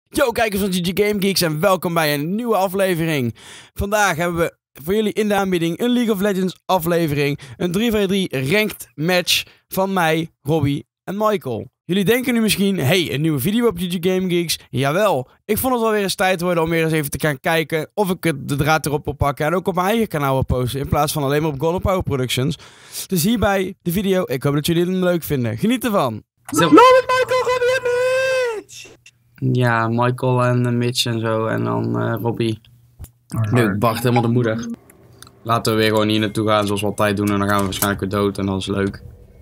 Yo kijkers van GG Game Geeks en welkom bij een nieuwe aflevering. Vandaag hebben we voor jullie in de aanbieding een League of Legends aflevering. Een 3v3 ranked match van mij, Robbie en Michael. Jullie denken nu misschien, hey, een nieuwe video op GG Game Geeks. Jawel, ik vond het wel weer eens tijd worden om weer eens even te gaan kijken of ik de draad erop wil pakken en ook op mijn eigen kanaal wil posten in plaats van alleen maar op Golden Power Productions. Dus hierbij de video, ik hoop dat jullie het leuk vinden. Geniet ervan! Michael, Robbie en Mitch! Ja, Michael en Mitch en zo en dan Robbie. Nu, Bart helemaal de moeder. Laten we weer gewoon hier naartoe gaan zoals we altijd doen en dan gaan we waarschijnlijk weer dood en dat is leuk.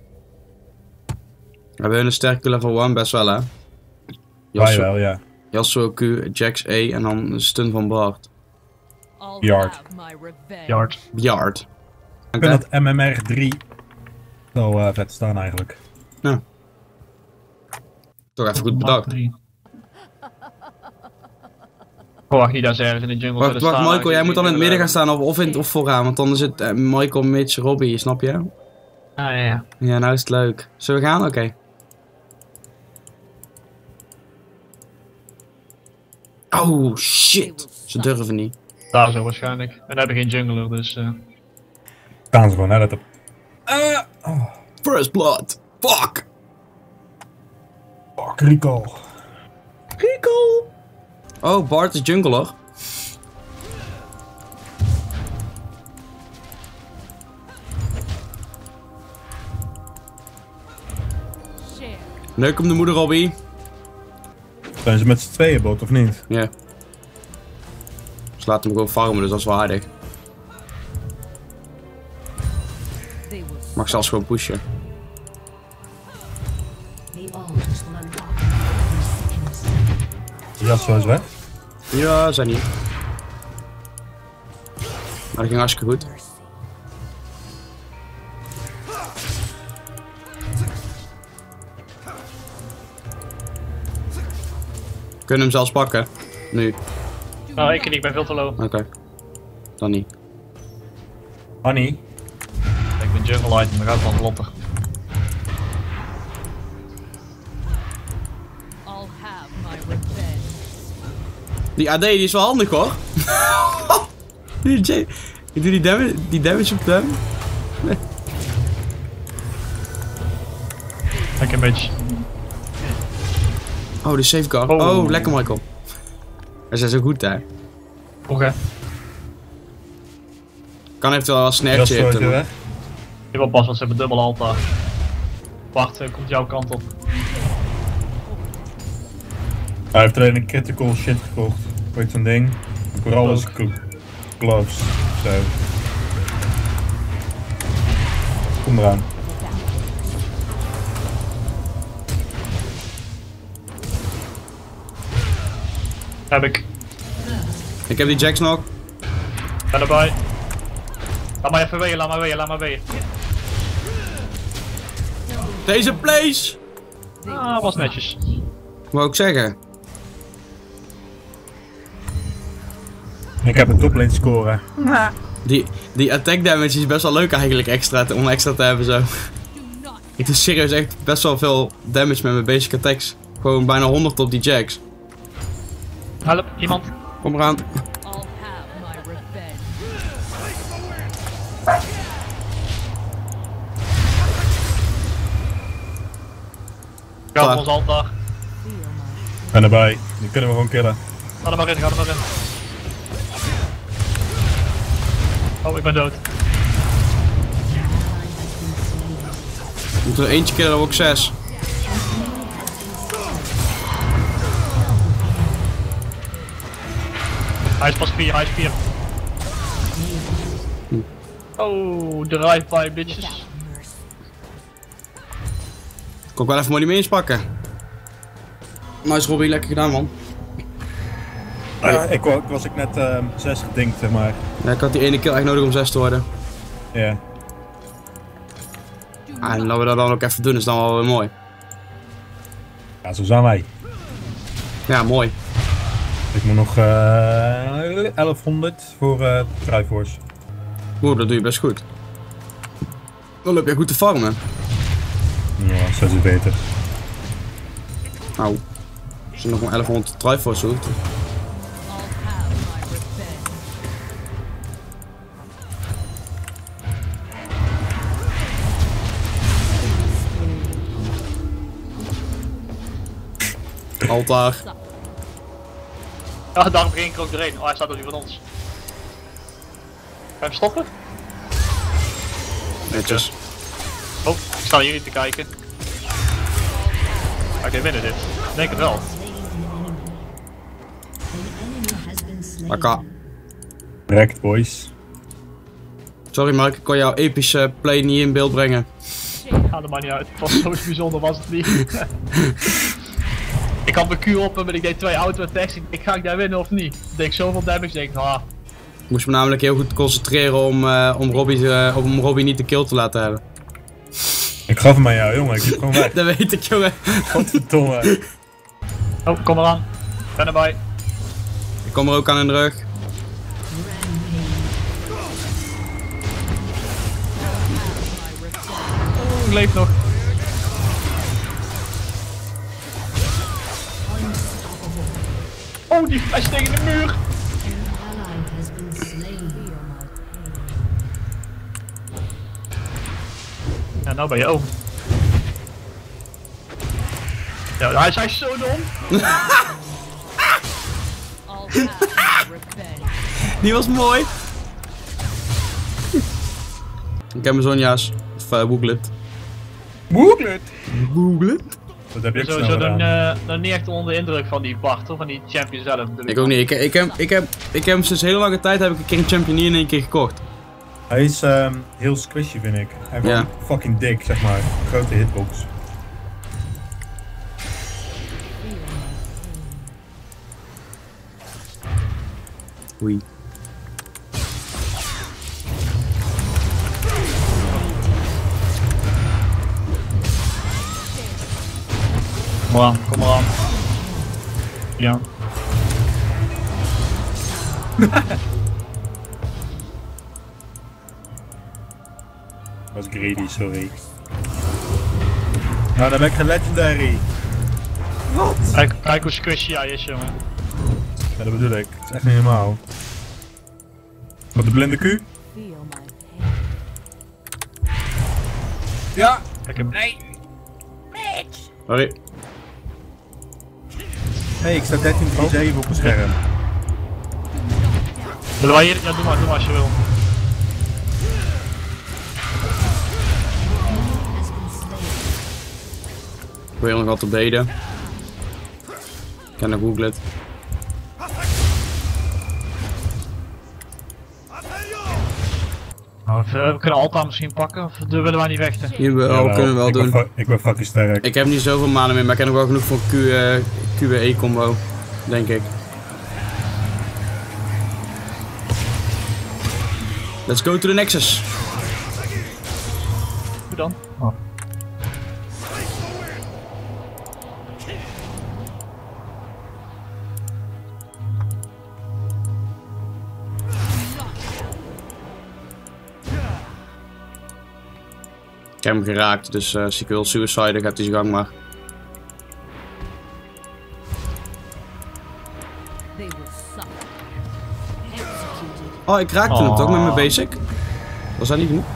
We hebben een sterke level 1 best wel hè. Wel, ja. Yasuo Q, Jax E en dan een stun van Bart. Yard. Yard. Ik vind dat MMR 3 zo vet staan eigenlijk. Ja. Toch even goed bedacht. Wacht niet daar ergens in de jungle. Wacht Michael, jij moet dan in het midden gaan staan of vooraan, want dan is het Michael, Mitch, Robbie, snap je? Ah ja. Ja, nou is het leuk. Zullen we gaan? Oké. Oh shit, ze durven niet. Daar zo waarschijnlijk. En we hebben geen jungler, dus... Staan ze gewoon, hè, let op. First blood. Fuck. Fuck, Rico. Oh, Bart is jungler. Leuk om de moeder, Robbie. Zijn ze met z'n tweeën bot of niet? Ja. Ze laten hem gewoon farmen, dus dat is wel aardig. Mag zelfs gewoon pushen. Ja, zo is weg. Ja, zijn niet. Maar dat ging hartstikke goed. We kunnen hem zelfs pakken. Nu. Nou, ik niet, ik ben veel te low. Oké. Dan niet. Honey. Ik ben jungle item, dan gaat het van vlotter. Die AD die is wel handig hoor. Ik doe die damage op hem. Ik een beetje. Oh, de safeguard. Oh, lekker Michael. Hij is zo goed hè. Oké. Kan eventueel wel een snare Dat is chip. zo weg. Ik wil pas, want ze hebben dubbel altaar. Bart, komt jouw kant op. Hij heeft alleen een critical shit gekocht. Weet zo'n ding. Vooral als gloves. Zo. Kom eraan. Heb ik. Ik heb die Jax nog. Ben erbij. Laat maar even weeën, laat maar weeën. Deze place! Ah, was netjes. Wou ik zeggen. Ik heb een toplane scoren. Die attack damage is best wel leuk eigenlijk om extra te hebben zo. Ik doe serieus echt best wel veel damage met mijn basic attacks. Gewoon bijna 100 op die Jax. Help, iemand. Kom eraan. Ga op ons altaar. Ben erbij. Die kunnen we gewoon killen. Ga er maar in, ga er maar in. Oh, ik ben dood. Moeten we eentje killen, dan ook 6. Hij is pas 4, hij is 4. Oh, drive-by bitches. Ik kan ook wel even mooi die meens pakken. Nice Robbie, lekker gedaan man. Ik was net 6 gedinkt, zeg maar. Ja, ik had die ene kill echt nodig om 6 te worden. Ja. En dat we dat dan ook even doen is dan wel weer mooi. Ja, zo zijn wij. Ja, mooi. Ik moet nog 1100 voor Triforce. Oeh, dat doe je best goed. Dan loop je goed te farmen. Ja, 6 is beter. Auw. je nog maar 1100 Triforce hoeft. Altaar. Ja, daarom ging ik er ook doorheen. Oh, hij staat er nu van ons. Kan je hem stoppen? Netjes. Oh, ik sta hier niet te kijken. Oké, winnen dit. Ik denk het wel. Akka. Correct, boys. Sorry Mark, ik kon jouw epische play niet in beeld brengen. Ja, dat maakt niet uit. Het was zo bijzonder, was het niet. Ik had mijn Q op hem en ik deed 2 auto-attacks. Ik ga ik daar winnen of niet? Ik deed zoveel damage, denk ik, ah. Ik moest me namelijk heel goed concentreren om Robbie niet de kill te laten hebben. Ik gaf hem aan jou, jongen. Ik liep gewoon weg. Dat weet ik, jongen. Godverdomme. Oh, kom eraan. Ben erbij. Ik kom er ook aan in de rug. Oh, ik leef nog. Oh, die flash tegen de muur. Ja, nou ben je oom. Ja, hij is zo dom. Die was mooi. Ik heb mijn zonja's. Of Wooglet. Wooglet? Wooglet? Dat heb Ik ik ben snel sowieso gedaan. dan niet echt onder de indruk van die Bart, of van die champion zelf. Ik ook niet. Ik heb sinds hele lange tijd heb ik een keer een champion in één keer gekocht. Hij is heel squishy, vind ik. Hij is Ja. fucking dik, zeg maar. Grote hitbox. Oei. Kom aan, kom eraan. Ja. Was greedy, sorry. Nou, dan ben ik geen legendary. Wat? Kijk hoe squishy hij is, jongen. Ja, dat bedoel ik. Het is echt niet normaal. Wat de blinde Q? Ja! Kijk hem. Nee! Sorry. Hey, ik sta 13-3-7 op het scherm. Willen wij hier? Ja, doe maar als je wil. Ik wil nog wat op deden. Ik ken de Wooglet. We kunnen Alta misschien pakken, of willen wij niet vechten? Jawel, kunnen we wel doen. Ik ben fucking sterk. Ik heb niet zoveel manen meer, maar ik heb nog wel genoeg voor een QE combo. Denk ik. Let's go to the Nexus. Hoe dan? Oh. Ik heb hem geraakt, dus als ik wil suicide, gaat hij zijn gang maar. Oh, ik raakte hem toch met mijn basic? Was dat niet genoeg?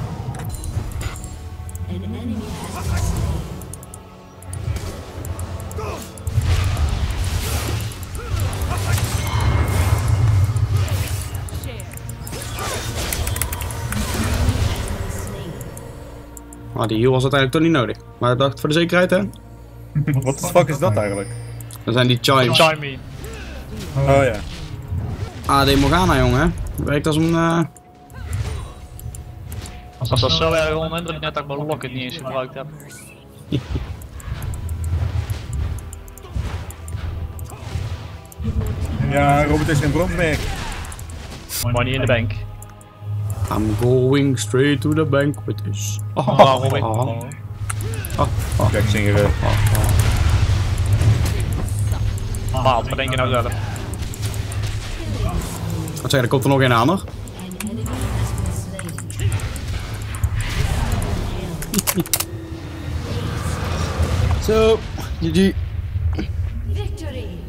Ah, die heal was uiteindelijk toch niet nodig. Maar ik dacht voor de zekerheid, hè? Wat de fuck is dat eigenlijk? Dan zijn die chimes. Chime me. Oh ja. AD Morgana, jongen. Werkt als een... Als dat zo erg onhinderlijk net dat ik mijn locket niet eens gebruikt heb. Ja, Robert is geen bronsmerk. Money in de bank. I'm going straight to the bank with this. Robin. Kijk, zingeren. Maat, wat denk je nou zelf? Wat zeg je, er komt er nog een aan, hoor. Zo, GG. Victory!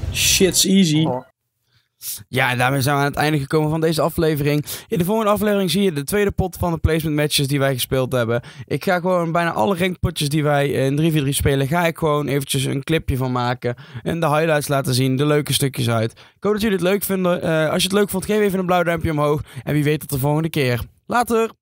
Shit's easy. Oh. Ja, en daarmee zijn we aan het einde gekomen van deze aflevering. In de volgende aflevering zie je de tweede pot van de placement matches die wij gespeeld hebben. Ik ga gewoon bijna alle rankpotjes die wij in 3v3 spelen, ga ik gewoon eventjes een clipje van maken. En de highlights laten zien, de leuke stukjes uit. Ik hoop dat jullie het leuk vinden. Als je het leuk vond, geef even een blauw duimpje omhoog. En wie weet tot de volgende keer. Later!